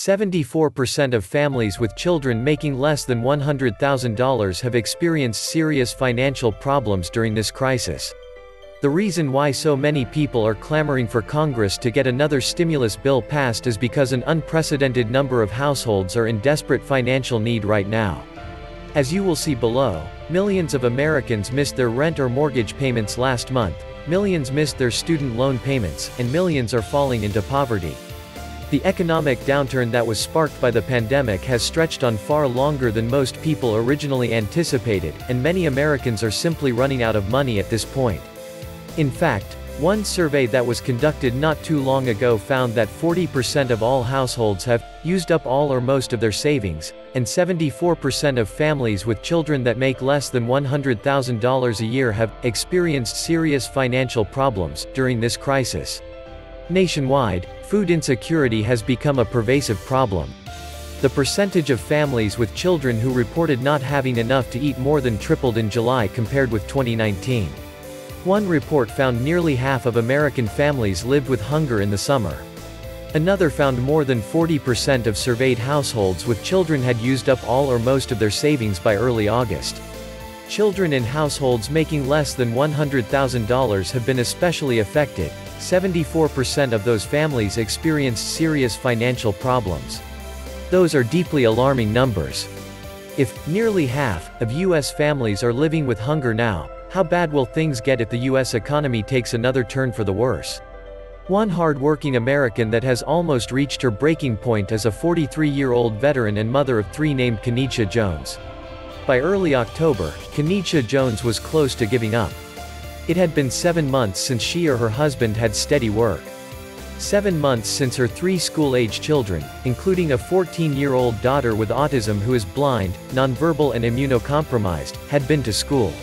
74% of families with children making less than $100,000 have experienced serious financial problems during this crisis. The reason why so many people are clamoring for Congress to get another stimulus bill passed is because an unprecedented number of households are in desperate financial need right now. As you will see below, millions of Americans missed their rent or mortgage payments last month, millions missed their student loan payments, and millions are falling into poverty. The economic downturn that was sparked by the pandemic has stretched on far longer than most people originally anticipated, and many Americans are simply running out of money at this point. In fact, one survey that was conducted not too long ago found that 40% of all households have used up all or most of their savings, and 74% of families with children that make less than $100,000 a year have experienced serious financial problems during this crisis. Nationwide, food insecurity has become a pervasive problem. The percentage of families with children who reported not having enough to eat more than tripled in July compared with 2019. One report found nearly half of American families lived with hunger in the summer. Another found more than 40% of surveyed households with children had used up all or most of their savings by early August. Children in households making less than $100,000 have been especially affected. 74% of those families experienced serious financial problems. Those are deeply alarming numbers. If nearly half of U.S. families are living with hunger now, how bad will things get if the U.S. economy takes another turn for the worse? One hard-working American that has almost reached her breaking point is a 43-year-old veteran and mother of three named Kenisha Jones. By early October, Kenisha Jones was close to giving up. It had been 7 months since she or her husband had steady work. 7 months since her 3 school-age children, including a 14-year-old daughter with autism who is blind, nonverbal and immunocompromised, had been to school.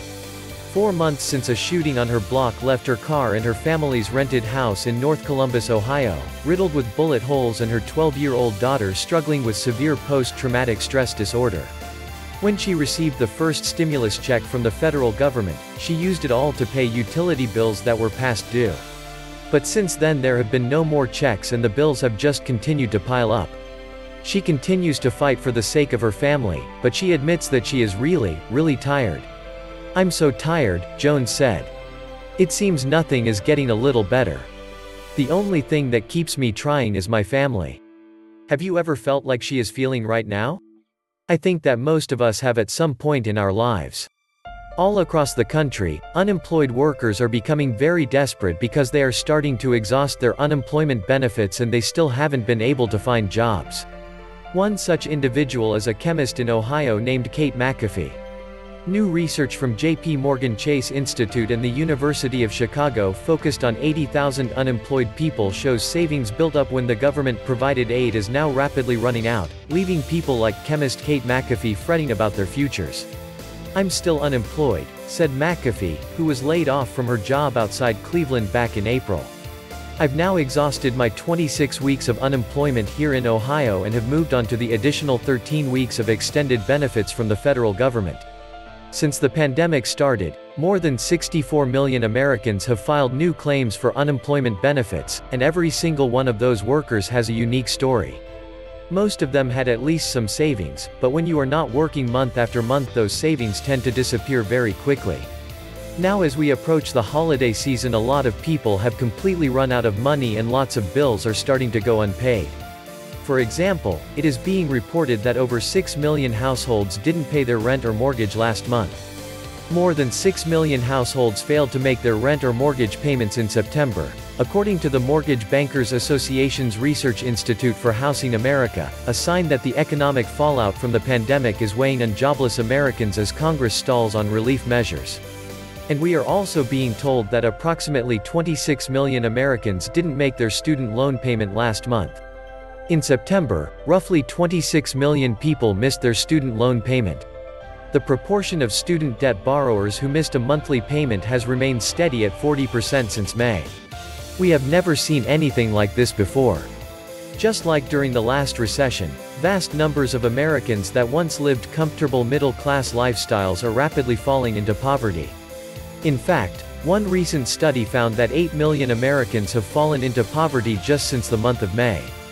4 months since a shooting on her block left her car and her family's rented house in North Columbus, Ohio, riddled with bullet holes and her 12-year-old daughter struggling with severe post-traumatic stress disorder. When she received the first stimulus check from the federal government, she used it all to pay utility bills that were past due. But since then there have been no more checks and the bills have just continued to pile up. She continues to fight for the sake of her family, but she admits that she is really tired. "I'm so tired," Jones said. "It seems nothing is getting a little better. The only thing that keeps me trying is my family." Have you ever felt like she is feeling right now? I think that most of us have at some point in our lives. All across the country, unemployed workers are becoming very desperate because they are starting to exhaust their unemployment benefits and they still haven't been able to find jobs. One such individual is a chemist in Ohio named Kate McAfee. New research from J.P. Morgan Chase Institute and the University of Chicago focused on 80,000 unemployed people shows savings built up when the government-provided aid is now rapidly running out, leaving people like chemist Kate McAfee fretting about their futures. "I'm still unemployed," said McAfee, who was laid off from her job outside Cleveland back in April. "I've now exhausted my 26 weeks of unemployment here in Ohio and have moved on to the additional 13 weeks of extended benefits from the federal government." Since the pandemic started, more than 64 million Americans have filed new claims for unemployment benefits, and every single one of those workers has a unique story. Most of them had at least some savings, but when you are not working month after month those savings tend to disappear very quickly. Now as we approach the holiday season a lot of people have completely run out of money and lots of bills are starting to go unpaid. For example, it is being reported that over 6 million households didn't pay their rent or mortgage last month. More than 6 million households failed to make their rent or mortgage payments in September, according to the Mortgage Bankers Association's Research Institute for Housing America, a sign that the economic fallout from the pandemic is weighing on jobless Americans as Congress stalls on relief measures. And we are also being told that approximately 26 million Americans didn't make their student loan payment last month. In September, roughly 26 million people missed their student loan payment. The proportion of student debt borrowers who missed a monthly payment has remained steady at 40% since May. We have never seen anything like this before. Just like during the last recession, vast numbers of Americans that once lived comfortable middle-class lifestyles are rapidly falling into poverty. In fact, one recent study found that 8 million Americans have fallen into poverty just since the month of May.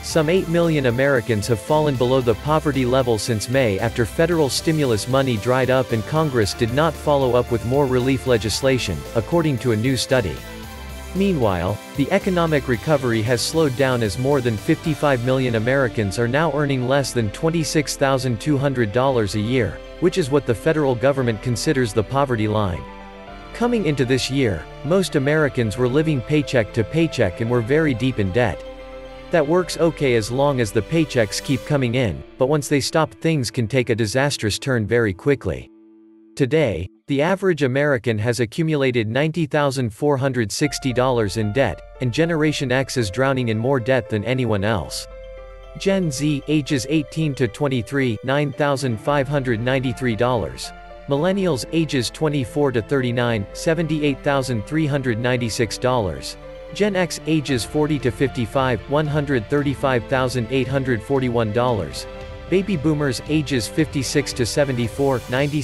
Some 8 million Americans have fallen below the poverty level since May after federal stimulus money dried up and Congress did not follow up with more relief legislation, according to a new study. Meanwhile, the economic recovery has slowed down as more than 55 million Americans are now earning less than $26,200 a year, which is what the federal government considers the poverty line. Coming into this year, most Americans were living paycheck to paycheck and were very deep in debt. That works okay as long as the paychecks keep coming in, but once they stop, things can take a disastrous turn very quickly. Today, the average American has accumulated $90,460 in debt, and Generation X is drowning in more debt than anyone else. Gen Z, ages 18 to 23, $9,593. Millennials, ages 24 to 39, $78,396. Gen X, ages 40 to 55, $135,841. Baby Boomers, ages 56 to 74,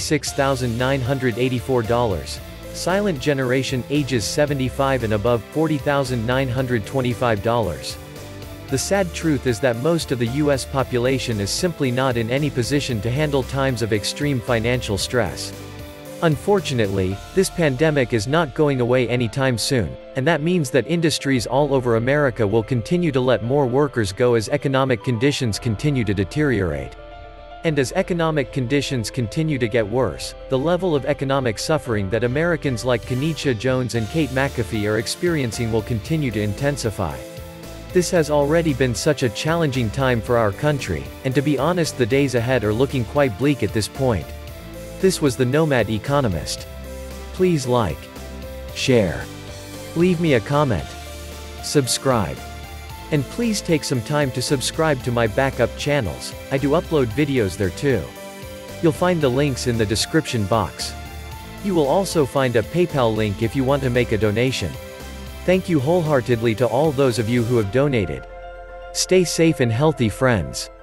$96,984. Silent Generation, ages 75 and above, $40,925. The sad truth is that most of the US population is simply not in any position to handle times of extreme financial stress. Unfortunately, this pandemic is not going away anytime soon, and that means that industries all over America will continue to let more workers go as economic conditions continue to deteriorate. And as economic conditions continue to get worse, the level of economic suffering that Americans like Kenisha Jones and Kate McAfee are experiencing will continue to intensify. This has already been such a challenging time for our country, and to be honest, the days ahead are looking quite bleak at this point. This was the Nomad Economist. Please like, share, leave me a comment, subscribe. And please take some time to subscribe to my backup channels. I do upload videos there too. You'll find the links in the description box. You will also find a PayPal link if you want to make a donation. Thank you wholeheartedly to all those of you who have donated. Stay safe and healthy, friends.